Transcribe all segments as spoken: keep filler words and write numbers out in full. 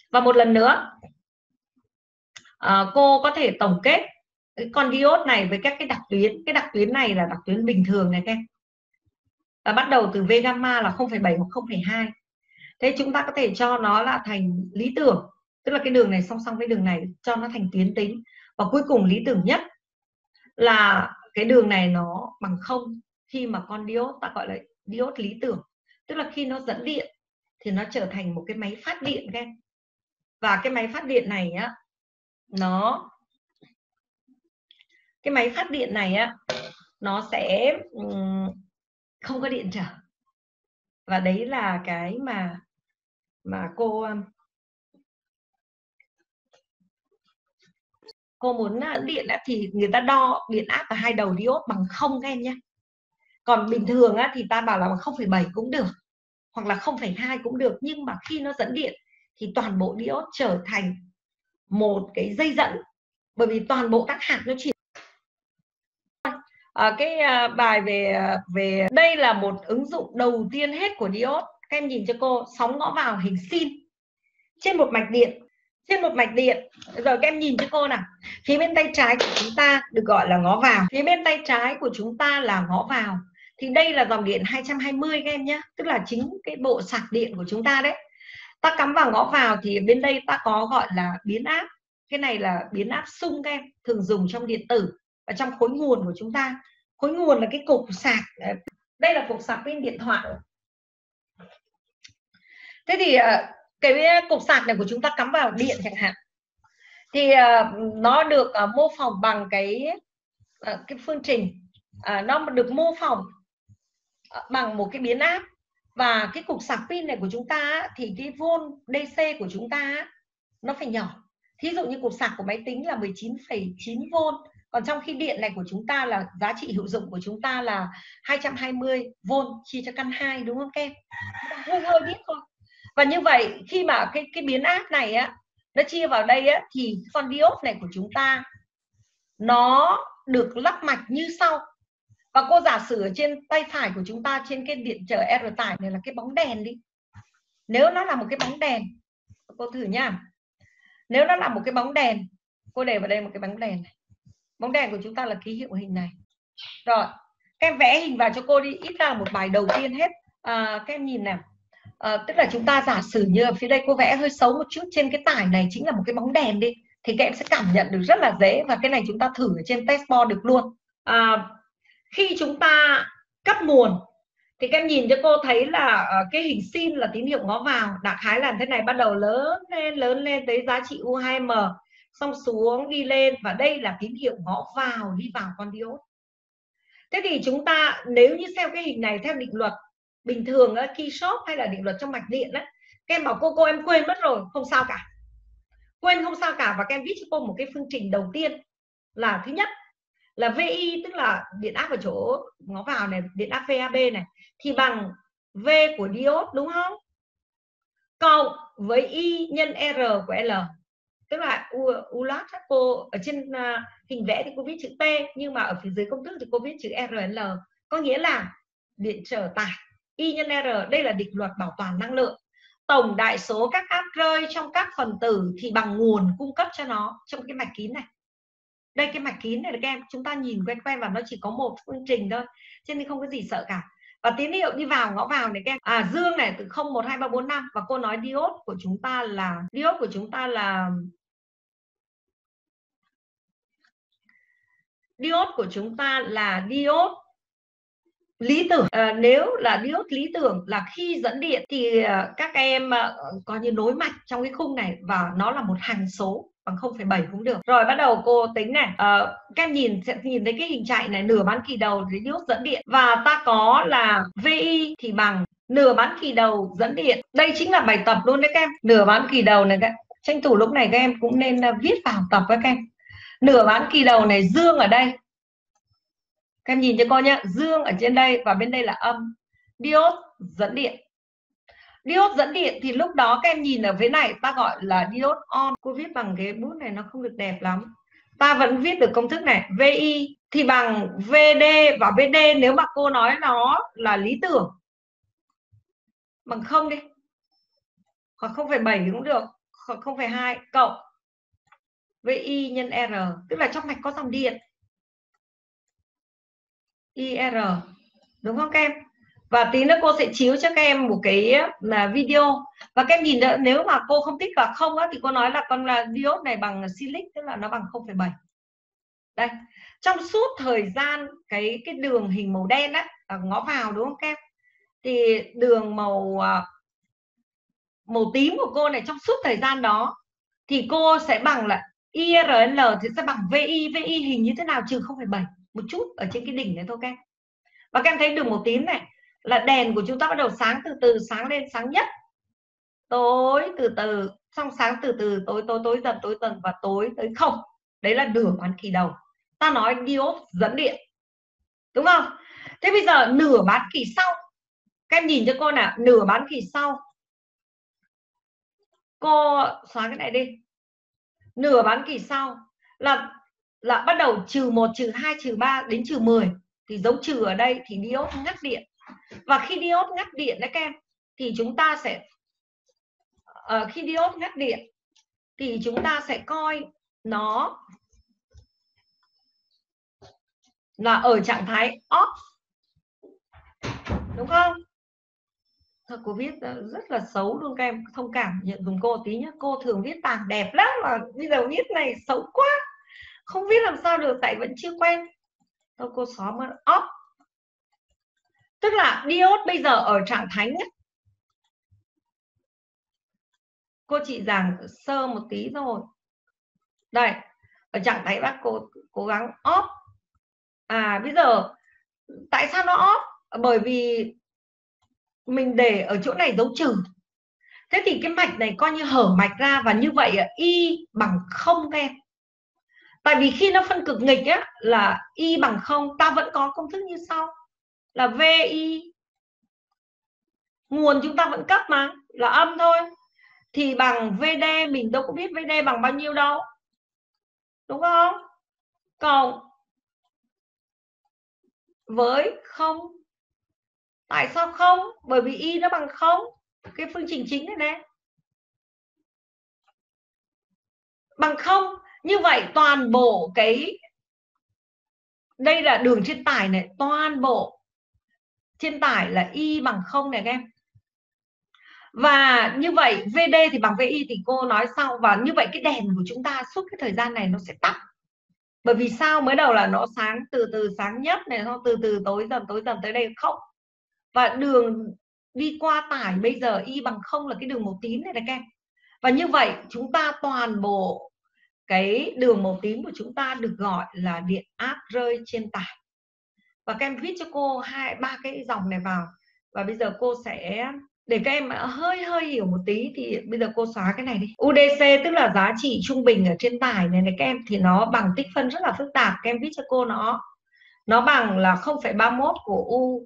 Và một lần nữa à, cô có thể tổng kết cái con diode này với các cái đặc tuyến. Cái đặc tuyến này là đặc tuyến bình thường này các em, và bắt đầu từ V gamma là không phẩy bảy hoặc không phẩy hai. Thế chúng ta có thể cho nó là thành lý tưởng, tức là cái đường này song song với đường này, cho nó thành tuyến tính. Và cuối cùng lý tưởng nhất là cái đường này nó bằng không khi mà con diode ta gọi là diode lý tưởng, tức là khi nó dẫn điện thì nó trở thành một cái máy phát điện các em. Và cái máy phát điện này á, nó cái máy phát điện này á nó sẽ um, không có điện trở. Và đấy là cái mà mà cô cô muốn điện á, thì người ta đo điện áp ở hai đầu diode bằng không các em nhé. Còn bình thường á, thì ta bảo là không phẩy bảy cũng được hoặc là không phẩy hai cũng được, nhưng mà khi nó dẫn điện thì toàn bộ diode trở thành một cái dây dẫn, bởi vì toàn bộ các hạt nó chỉ à, cái à, bài về về đây là một ứng dụng đầu tiên hết của diode. Các em nhìn cho cô, sóng ngõ vào hình sin trên một mạch điện, trên một mạch điện. Rồi các em nhìn cho cô nào, phía bên tay trái của chúng ta được gọi là ngõ vào, phía bên tay trái của chúng ta là ngõ vào. Thì đây là dòng điện hai trăm hai mươi các em nhé, tức là chính cái bộ sạc điện của chúng ta đấy. Ta cắm vào ngõ vào thì bên đây ta có gọi là biến áp. Cái này là biến áp xung các em, thường dùng trong điện tử và trong khối nguồn của chúng ta. Khối nguồn là cái cục sạc, đây là cục sạc pin điện thoại. Thế thì cái cục sạc này của chúng ta cắm vào điện chẳng hạn, thì nó được mô phỏng bằng cái cái phương trình, nó được mô phỏng bằng một cái biến áp. Và cái cục sạc pin này của chúng ta thì cái volt dc của chúng ta nó phải nhỏ. Thí dụ như cục sạc của máy tính là mười chín phẩy chín volt, còn trong khi điện này của chúng ta là giá trị hữu dụng của chúng ta là hai trăm hai mươi volt chia cho căn hai, đúng không các em? Hơi hơi biết thôi. Và như vậy khi mà cái cái biến áp này á nó chia vào đây á, thì con diode này của chúng ta nó được lắp mạch như sau. Và cô giả sử ở trên tay phải của chúng ta, trên cái điện trở R tải này là cái bóng đèn đi. Nếu nó là một cái bóng đèn, cô thử nha. Nếu nó là một cái bóng đèn, cô để vào đây một cái bóng đèn này. Bóng đèn của chúng ta là ký hiệu hình này. Rồi, các em vẽ hình vào cho cô đi, ít ra là một bài đầu tiên hết. À, các em nhìn nào. À, tức là chúng ta giả sử như ở phía đây cô vẽ hơi xấu một chút, trên cái tải này chính là một cái bóng đèn đi, thì các em sẽ cảm nhận được rất là dễ. Và cái này chúng ta thử ở trên testboard được luôn. À, khi chúng ta cấp nguồn thì các em nhìn cho cô thấy là cái hình sin là tín hiệu ngó vào, đại khái là thế này, bắt đầu lớn lên lớn lên tới giá trị U hai M, xong xuống đi lên, và đây là tín hiệu ngó vào đi vào con diode. Thế thì chúng ta nếu như theo cái hình này, theo định luật bình thường á, Kirchhoff hay là định luật trong mạch điện á, các em bảo cô cô em quên mất rồi, không sao cả, quên không sao cả. Và các em viết cho cô một cái phương trình đầu tiên là thứ nhất là Vi, tức là điện áp ở chỗ ngó vào này, điện áp vab này, thì bằng V của diode, đúng không? Cộng với I nhân R của L, tức là U, U lát cô ở trên uh, hình vẽ thì cô viết chữ T, nhưng mà ở phía dưới công thức thì cô viết chữ R L, có nghĩa là điện trở tải I nhân R. Đây là định luật bảo toàn năng lượng. Tổng đại số các áp rơi trong các phần tử thì bằng nguồn cung cấp cho nó trong cái mạch kín này. Đây cái mạch kín này các em, chúng ta nhìn quen quen và nó chỉ có một phương trình thôi, cho nên không có gì sợ cả. Và tín hiệu đi vào ngõ vào này các em, à dương này từ không, một, hai, ba, bốn, năm. Và cô nói diode của chúng ta là diode của chúng ta là diode của chúng ta là diode lý tưởng. À, nếu là diode lý tưởng là khi dẫn điện thì uh, các em uh, coi như nối mạch trong cái khung này, và nó là một hằng số bằng không phẩy bảy cũng được. Rồi bắt đầu cô tính này, uh, các em nhìn sẽ nhìn thấy cái hình chạy này, nửa bán kỳ đầu thì diode dẫn điện, và ta có là Vi thì bằng nửa bán kỳ đầu dẫn điện. Đây chính là bài tập luôn đấy các em. Nửa bán kỳ đầu này các, tranh thủ lúc này các em cũng nên uh, viết vào tập với các em. Nửa bán kỳ đầu này dương ở đây, các em nhìn cho cô nhé, dương ở trên đây và bên đây là âm. Diode dẫn điện. Diode dẫn điện thì lúc đó các em nhìn ở phía này ta gọi là diode on. Cô viết bằng cái bút này nó không được đẹp lắm. Ta vẫn viết được công thức này, Vi thì bằng vê đê, và vê đê nếu mà cô nói nó là lý tưởng bằng không đi, hoặc không phẩy bảy cũng được, không phẩy hai cộng VI nhân R, tức là trong mạch có dòng điện i rờ, đúng không các em? Và tí nữa cô sẽ chiếu cho các em một cái là video, và các em nhìn đỡ, nếu mà cô không thích và không á, thì cô nói là con là diode này bằng silic, tức là nó bằng không phẩy bảy. Đây, trong suốt thời gian cái cái đường hình màu đen á, ngõ vào, đúng không các em? Thì đường màu màu tím của cô này, trong suốt thời gian đó thì cô sẽ bằng là i rờ en lờ thì sẽ bằng VI. VI hình như thế nào? Trừ không phẩy bảy một chút ở trên cái đỉnh này thôi các em. Và các em thấy đường màu tím này là đèn của chúng ta bắt đầu sáng từ từ, sáng lên, sáng nhất, tối từ từ, xong sáng từ từ, tối tối tối dần, tối dần và tối tới không. Đấy là nửa bán kỳ đầu. Ta nói diode dẫn điện, đúng không? Thế bây giờ nửa bán kỳ sau, các em nhìn cho cô nào, nửa bán kỳ sau. Cô xóa cái này đi. Nửa bán kỳ sau là là bắt đầu trừ một, trừ hai, trừ ba đến trừ mười, thì dấu trừ ở đây thì diode ngắt điện. Và khi diode ngắt điện đấy các em, thì chúng ta sẽ uh, khi diode ngắt điện thì chúng ta sẽ coi nó là ở trạng thái off, đúng không? Thôi cô viết rất là xấu luôn, các em thông cảm nhận dùng cô tí nhé. Cô thường viết tàng đẹp lắm mà bây giờ viết này xấu quá, không biết làm sao được, tại vẫn chưa quen. Thôi cô xóa mất off. Tức là diode bây giờ ở trạng thái nhất. Cô chỉ giảng sơ một tí thôi. Đây, ở trạng thái bác cô cố gắng off. À bây giờ tại sao nó off? Bởi vì mình để ở chỗ này dấu trừ. Thế thì cái mạch này coi như hở mạch ra, và như vậy Y bằng không các em. Tại vì khi nó phân cực nghịch á, là Y bằng không, ta vẫn có công thức như sau là VI, nguồn chúng ta vẫn cấp mà, là âm thôi, thì bằng vê đê, mình đâu có biết vê đê bằng bao nhiêu đâu, đúng không? Cộng với không. Tại sao không? Bởi vì Y nó bằng không, cái phương trình chính này nè, bằng không. Như vậy toàn bộ cái, đây là đường trên tải này, toàn bộ trên tải là Y bằng không này các em. Và như vậy vê đê thì bằng VI thì cô nói sau. Và như vậy cái đèn của chúng ta suốt cái thời gian này nó sẽ tắt. Bởi vì sao? Mới đầu là nó sáng từ từ, sáng nhất này, xong từ từ tối dần, tối dần tới đây không. Và đường đi qua tải bây giờ Y bằng không là cái đường màu tím này này các em. Và như vậy chúng ta toàn bộ cái đường màu tím của chúng ta được gọi là điện áp rơi trên tải. Và các em viết cho cô hai ba cái dòng này vào. Và bây giờ cô sẽ, để các em hơi hơi hiểu một tí, thì bây giờ cô xóa cái này đi. u đê xê tức là giá trị trung bình ở trên tải này này các em, thì nó bằng tích phân rất là phức tạp. Các em viết cho cô nó nó bằng là không phẩy ba mốt của U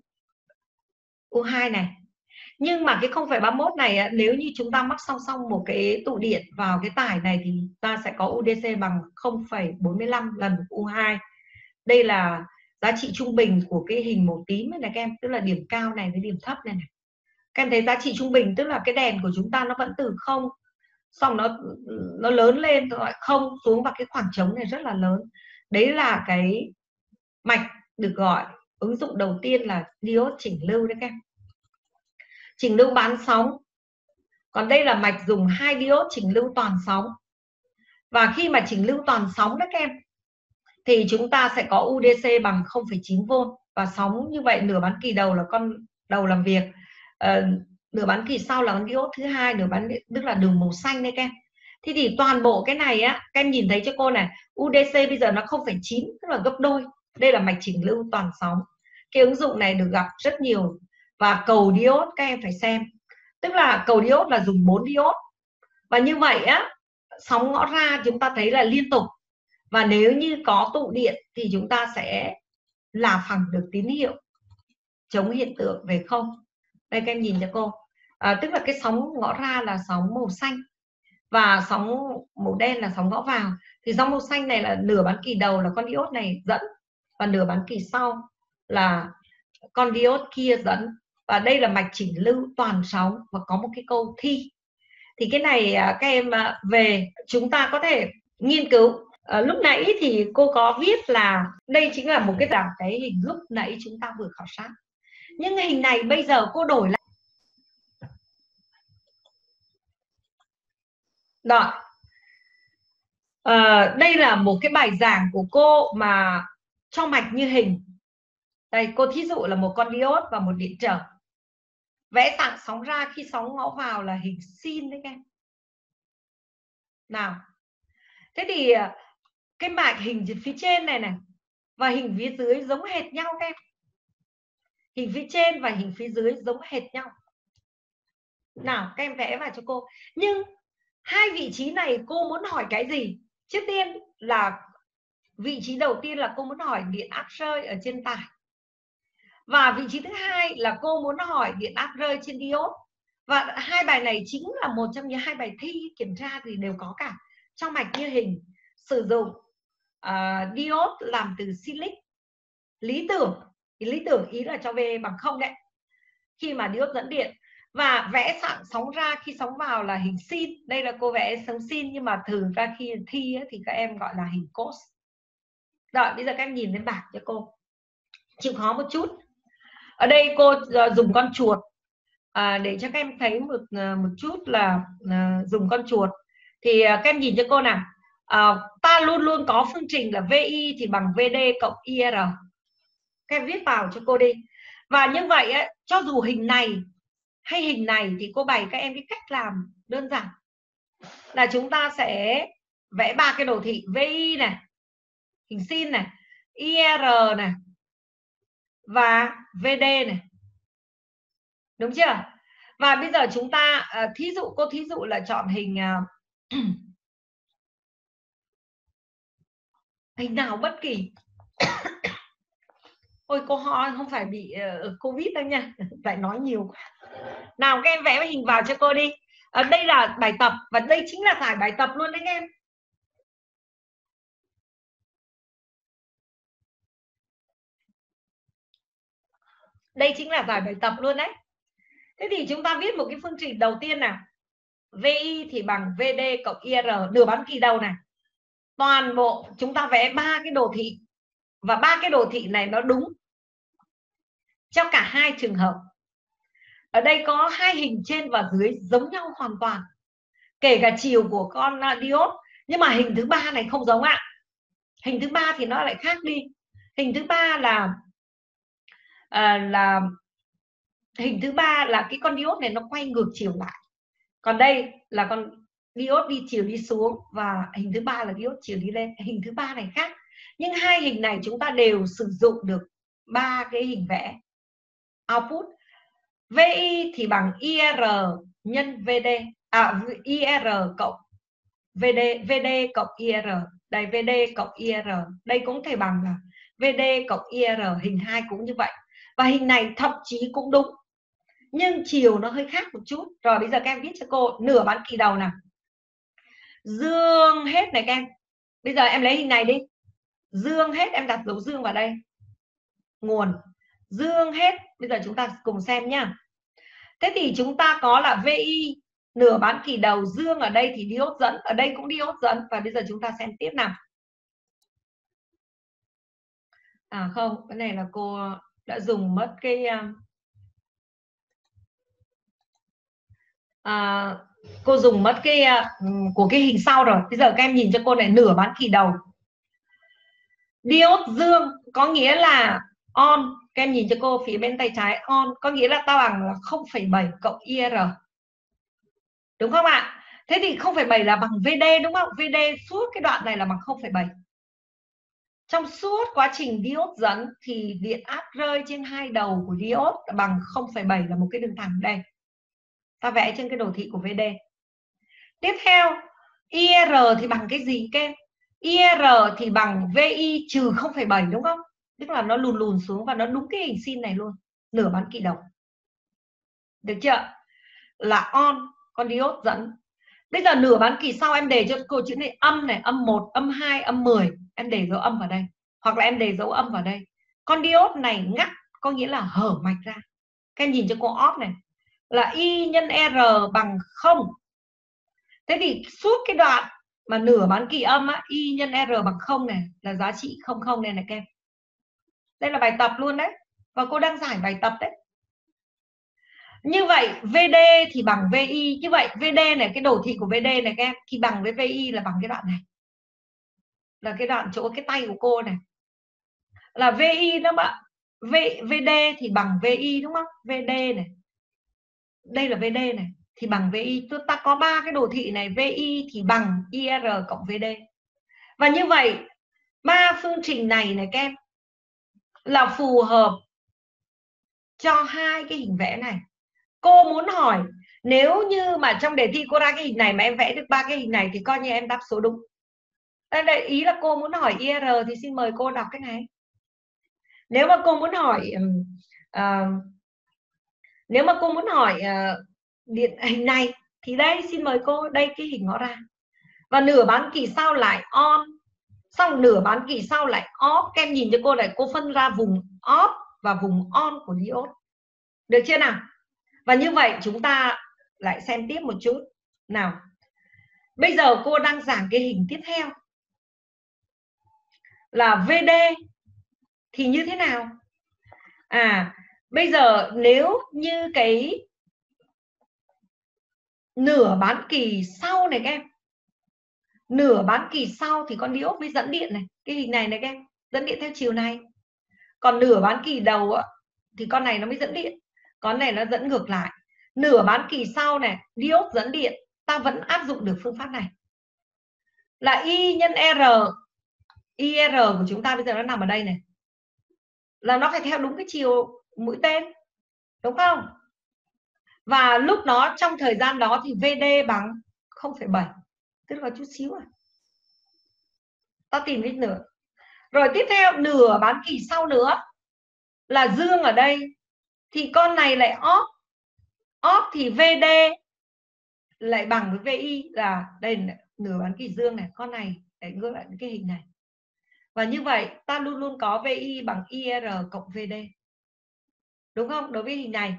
u hai này. Nhưng mà cái không phẩy ba mốt này, nếu như chúng ta mắc song song một cái tụ điện vào cái tải này thì ta sẽ có u đê xê bằng không phẩy bốn mươi lăm lần u hai. Đây là giá trị trung bình của cái hình màu tím này, này các em, tức là điểm cao này với điểm thấp này này. Các em thấy giá trị trung bình tức là cái đèn của chúng ta nó vẫn từ không, xong nó nó lớn lên rồi không xuống, và cái khoảng trống này rất là lớn. Đấy là cái mạch được gọi ứng dụng đầu tiên là diode chỉnh lưu đấy các em. Chỉnh lưu bán sóng. Còn đây là mạch dùng hai diode chỉnh lưu toàn sóng. Và khi mà chỉnh lưu toàn sóng đấy các em, thì chúng ta sẽ có u đê xê bằng không phẩy chín vôn. Và sóng như vậy nửa bán kỳ đầu là con đầu làm việc, uh, nửa bán kỳ sau là con diode thứ hai, nửa bán tức là đường màu xanh đây các em. Thế thì toàn bộ cái này á, các em nhìn thấy cho cô này, u đê xê bây giờ nó không phẩy chín, tức là gấp đôi. Đây là mạch chỉnh lưu toàn sóng. Cái ứng dụng này được gặp rất nhiều. Và cầu diode các em phải xem, tức là cầu diode là dùng bốn diode. Và như vậy á, sóng ngõ ra chúng ta thấy là liên tục. Và nếu như có tụ điện thì chúng ta sẽ là phẳng được tín hiệu chống hiện tượng về không. Đây các em nhìn cho cô, à, tức là cái sóng ngõ ra là sóng màu xanh, và sóng màu đen là sóng ngõ vào. Thì sóng màu xanh này là nửa bán kỳ đầu là con diode này dẫn, và nửa bán kỳ sau là con diode kia dẫn. Và đây là mạch chỉnh lưu toàn sóng. Và có một cái câu thi Thì cái này các em về chúng ta có thể nghiên cứu. À, lúc nãy thì cô có viết là đây chính là một cái dạng cái hình lúc nãy chúng ta vừa khảo sát, nhưng hình này bây giờ cô đổi lại. Rồi, à, đây là một cái bài giảng của cô mà cho mạch như hình. Đây, cô thí dụ là một con diode và một điện trở. Vẽ dạng sóng ra khi sóng ngõ vào là hình sin đấy các em. Nào, thế thì cái mạch hình phía trên này này và hình phía dưới giống hệt nhau các em. Hình phía trên và hình phía dưới giống hệt nhau. Nào, các em vẽ vào cho cô. Nhưng hai vị trí này cô muốn hỏi cái gì? Trước tiên là vị trí đầu tiên là cô muốn hỏi điện áp rơi ở trên tải. Và vị trí thứ hai là cô muốn hỏi điện áp rơi trên diode. Và hai bài này chính là một trong những hai bài thi kiểm tra thì đều có cả. Trong mạch như hình sử dụng uh, diode làm từ silic. Lý tưởng, thì lý tưởng ý là cho V bằng không đấy. Khi mà diode dẫn điện. Và vẽ dạng sóng ra khi sóng vào là hình sin. Đây là cô vẽ sóng sin, nhưng mà thường ra khi thi thì các em gọi là hình cos. Rồi, bây giờ các em nhìn lên bảng cho cô. Chịu khó một chút. Ở đây cô dùng con chuột à, để cho các em thấy một một chút là à, dùng con chuột. Thì à, các em nhìn cho cô nào. À, ta luôn luôn có phương trình là vê i thì bằng vê đê cộng i rờ. Các em viết vào cho cô đi. Và như vậy ấy, cho dù hình này hay hình này thì cô bày các em cái cách làm đơn giản là chúng ta sẽ vẽ ba cái đồ thị vê i này, hình sin này, i rờ này và vê đê này. Đúng chưa? Và bây giờ chúng ta à, thí dụ cô thí dụ là chọn hình à, hình nào bất kỳ. Ôi cô ho không phải bị uh, Covid đâu nha, phải nói nhiều quá. Nào các em vẽ hình vào cho cô đi. À, đây là bài tập và đây chính là giải bài tập luôn đấy các em. Đây chính là giải bài tập luôn đấy. Thế thì chúng ta viết một cái phương trình đầu tiên nào. vê i thì bằng vê đê cộng i rờ, nửa bán kỳ đầu này. Toàn bộ chúng ta vẽ ba cái đồ thị. Và ba cái đồ thị này nó đúng cho cả hai trường hợp. Ở đây có hai hình trên và dưới giống nhau hoàn toàn. Kể cả chiều của con diode. Nhưng mà hình thứ ba này không giống ạ. Hình thứ ba thì nó lại khác đi. Hình thứ ba là à, là hình thứ ba là cái con diode này nó quay ngược chiều lại. Còn đây là con diode đi chiều đi xuống và hình thứ ba là diode chiều đi lên. Hình thứ ba này khác. Nhưng hai hình này chúng ta đều sử dụng được ba cái hình vẽ output. vê i thì bằng i rờ nhân vê đê, à i rờ cộng vê đê, vê đê cộng i rờ. Đây vê đê cộng i rờ. Đây cũng thể bằng là vê đê cộng i rờ, hình hai cũng như vậy. Và hình này thậm chí cũng đúng. Nhưng chiều nó hơi khác một chút. Rồi bây giờ các em viết cho cô nửa bán kỳ đầu nào. Dương hết này các em. Bây giờ em lấy hình này đi. Dương hết, em đặt dấu dương vào đây. Nguồn. Dương hết. Bây giờ chúng ta cùng xem nhá. Thế thì chúng ta có là vê i nửa bán kỳ đầu, dương ở đây thì diode dẫn, ở đây cũng diode dẫn. Và bây giờ chúng ta xem tiếp nào. À không, cái này là cô đã dùng mất cái à, cô dùng mất cái uh, của cái hình sau rồi. Bây giờ các em nhìn cho cô này, nửa bán kỳ đầu. Diode dương có nghĩa là on. Các em nhìn cho cô phía bên tay trái, on có nghĩa là ta bằng là không phẩy bảy cộng i rờ. Đúng không ạ? Thế thì không phẩy bảy là bằng vê đê đúng không? vê đê suốt cái đoạn này là bằng không phẩy bảy. Trong suốt quá trình diode dẫn thì điện áp rơi trên hai đầu của diode bằng không phẩy bảy là một cái đường thẳng đây. Ta vẽ trên cái đồ thị của vê đê. Tiếp theo, i rờ thì bằng cái gì các em? i rờ thì bằng vê i trừ không phẩy bảy đúng không? Tức là nó lùn lùn xuống và nó đúng cái hình sin này luôn. Nửa bán kỳ đầu. Được chưa? Là on, con diode dẫn. Bây giờ nửa bán kỳ sau em đề cho cô chữ này âm này, âm một, âm hai, âm mười. Em để dấu âm vào đây. Hoặc là em để dấu âm vào đây. Con diode này ngắt, có nghĩa là hở mạch ra. Các em nhìn cho cô off này. Là I nhân R bằng không. Thế thì suốt cái đoạn mà nửa bán kỳ âm á, y nhân r bằng không này là giá trị không không này này các em. Đây là bài tập luôn đấy, và cô đang giải bài tập đấy. Như vậy vê đê thì bằng vê i, như vậy vê đê này, cái đồ thị của vê đê này các em, thì bằng với vê i là bằng cái đoạn này, là cái đoạn chỗ cái tay của cô này, là vê i đó bạn. V, vê đê thì bằng vê i đúng không? vê đê này, đây là vê đê này thì bằng vê i. Chúng ta có ba cái đồ thị này, vê i thì bằng i rờ cộng vê đê. Và như vậy ba phương trình này này các em là phù hợp cho hai cái hình vẽ này. Cô muốn hỏi nếu như mà trong đề thi cô ra cái hình này mà em vẽ được ba cái hình này thì coi như em đáp số đúng. Đây ý là cô muốn hỏi i rờ thì xin mời cô đọc cái này. Nếu mà cô muốn hỏi uh, nếu mà cô muốn hỏi uh, điện hình này thì đây xin mời cô, đây cái hình nó ra. Và nửa bán kỳ sau lại on, xong nửa bán kỳ sau lại off. Các em nhìn cho cô này, cô phân ra vùng off và vùng on của diode. Được chưa nào? Và như vậy chúng ta lại xem tiếp một chút. Nào, bây giờ cô đang giảng cái hình tiếp theo là vê đê thì như thế nào? À, bây giờ nếu như cái nửa bán kỳ sau này các em, nửa bán kỳ sau thì con diode mới dẫn điện này, cái hình này này các em, dẫn điện theo chiều này. Còn nửa bán kỳ đầu á, thì con này nó mới dẫn điện, con này nó dẫn ngược lại. Nửa bán kỳ sau này diode dẫn điện, ta vẫn áp dụng được phương pháp này là I nhân R. i rờ của chúng ta bây giờ nó nằm ở đây này, là nó phải theo đúng cái chiều mũi tên, đúng không? Và lúc đó trong thời gian đó thì vê đê bằng không phẩy bảy, tức là chút xíu à. Ta tìm cái nửa. Rồi tiếp theo nửa bán kỳ sau nữa là dương ở đây, thì con này lại off. Off thì vê đê lại bằng với vê i, là đây này, nửa bán kỳ dương này, con này để ngược lại cái hình này. Và như vậy ta luôn luôn có vê i bằng i rờ cộng vê đê, đúng không? Đối với hình này.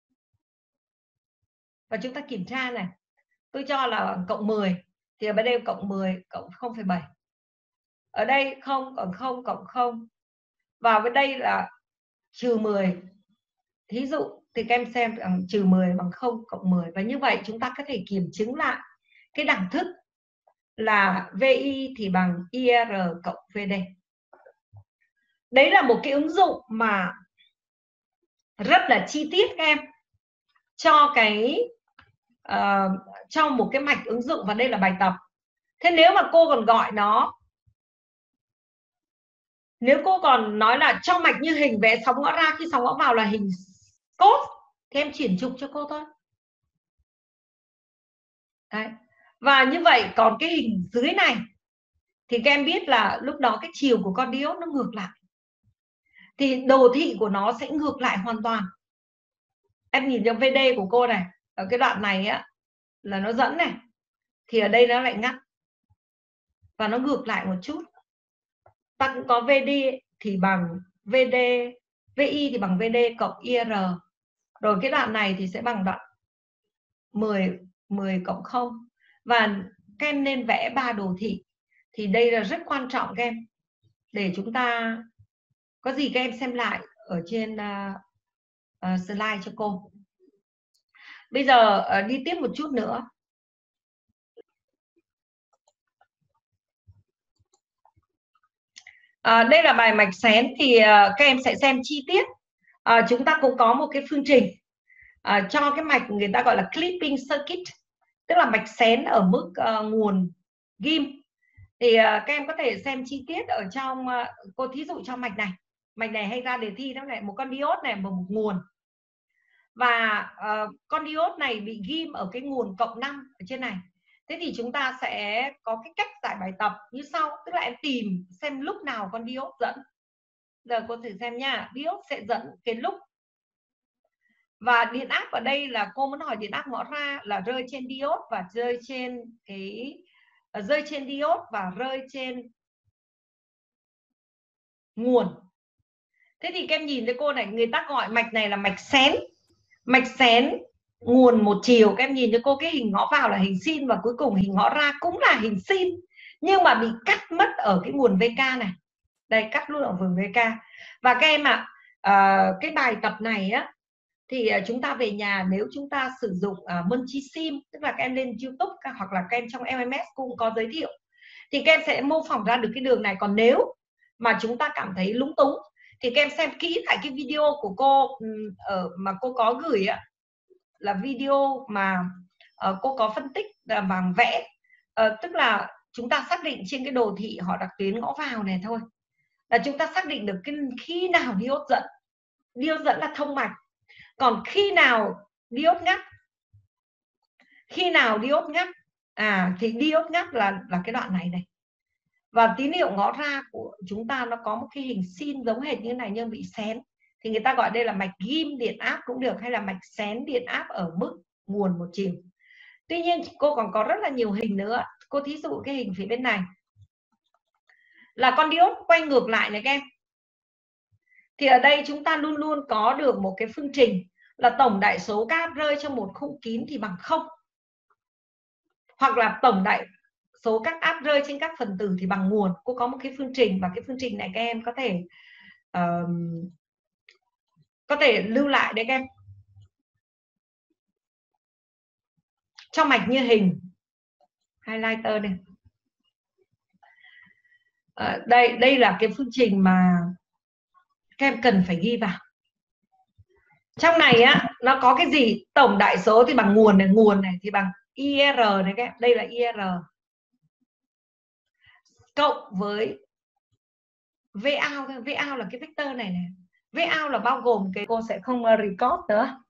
Và chúng ta kiểm tra này, tôi cho là cộng mười thì ở bên đây cộng mười cộng không phẩy bảy, ở đây không còn không cộng không, và bên đây là trừ mười. Thí dụ thì các em xem rằng trừ mười bằng không cộng mười. Và như vậy chúng ta có thể kiểm chứng lại cái đẳng thức là vê i thì bằng i rờ cộng vê đê. Đấy là một cái ứng dụng mà rất là chi tiết các em cho cái uh, cho một cái mạch ứng dụng, và đây là bài tập. Thế nếu mà cô còn gọi nó, nếu cô còn nói là cho mạch như hình vẽ sóng ngõ ra, khi sóng ngõ vào là hình cốt, thì em chuyển trục cho cô thôi. Đấy. Và như vậy còn cái hình dưới này thì các em biết là lúc đó cái chiều của con diode nó ngược lại, thì đồ thị của nó sẽ ngược lại hoàn toàn. Em nhìn trong vê đê của cô này, ở cái đoạn này á là nó dẫn này, thì ở đây nó lại ngắt và nó ngược lại một chút. Ta cũng có vê đê thì bằng vê đê, vê i thì bằng vê đê cộng i rờ. Rồi cái đoạn này thì sẽ bằng đoạn mười, mười cộng không. Và các em nên vẽ ba đồ thị. Thì đây là rất quan trọng các em, để chúng ta có gì các em xem lại ở trên uh, uh, slide cho cô. Bây giờ uh, đi tiếp một chút nữa. À, đây là bài mạch xén thì uh, các em sẽ xem chi tiết. À, chúng ta cũng có một cái phương trình uh, cho cái mạch người ta gọi là clipping circuit, tức là mạch xén ở mức uh, nguồn ghim. Thì uh, các em có thể xem chi tiết ở trong uh, cô thí dụ cho mạch này. Mạch này hay ra đề thi đó này, một con diode này và một nguồn. Và uh, con diode này bị ghim ở cái nguồn cộng năm ở trên này. Thế thì chúng ta sẽ có cái cách giải bài tập như sau, tức là em tìm xem lúc nào con diode dẫn. Giờ cô thử xem nha, diode sẽ dẫn cái lúc, và điện áp ở đây là cô muốn hỏi điện áp ngõ ra là rơi trên diode và rơi trên cái uh, rơi trên diode và rơi trên nguồn. Thế thì các em nhìn thấy cô này, người ta gọi mạch này là mạch xén. Mạch xén nguồn một chiều. Các em nhìn cho cô cái hình ngõ vào là hình sin và cuối cùng hình ngõ ra cũng là hình sin, nhưng mà bị cắt mất ở cái nguồn vê ca này. Đây, cắt luôn ở vùng vê ca. Và các em ạ, à, cái bài tập này á thì chúng ta về nhà nếu chúng ta sử dụng uh, Multisim, tức là các em lên YouTube hoặc là các em trong em em ét cũng có giới thiệu, thì các em sẽ mô phỏng ra được cái đường này. Còn nếu mà chúng ta cảm thấy lúng túng thì các em xem kỹ lại cái video của cô ở mà cô có gửi á, là video mà uh, cô có phân tích bằng vẽ, uh, tức là chúng ta xác định trên cái đồ thị họ đặc tuyến ngõ vào này thôi, là chúng ta xác định được cái khi nào diode dẫn. Diode dẫn là thông mạch, còn khi nào diode ngắt, khi nào diode ngắt à thì diode ngắt là là cái đoạn này này. Và tín hiệu ngõ ra của chúng ta nó có một cái hình sin giống hệt như thế này nhưng bị xén, thì người ta gọi đây là mạch ghim điện áp cũng được, hay là mạch xén điện áp ở mức nguồn một chiều. Tuy nhiên cô còn có rất là nhiều hình nữa. Cô thí dụ cái hình phía bên này là con diode quay ngược lại này các em. Thì ở đây chúng ta luôn luôn có được một cái phương trình là tổng đại số các áp rơi trong một khung kín thì bằng không, hoặc là tổng đại số các áp rơi trên các phần tử thì bằng nguồn. Cô có một cái phương trình, và cái phương trình này các em có thể uh, có thể lưu lại đấy các em, trong mạch như hình highlighter này. À, đây đây là cái phương trình mà các em cần phải ghi vào. Trong này á nó có cái gì? Tổng đại số thì bằng nguồn này, nguồn này thì bằng i rờ này các em, đây là i rờ cộng với V out. V out là cái vector này này. V out là bao gồm cái, cô sẽ không record nữa.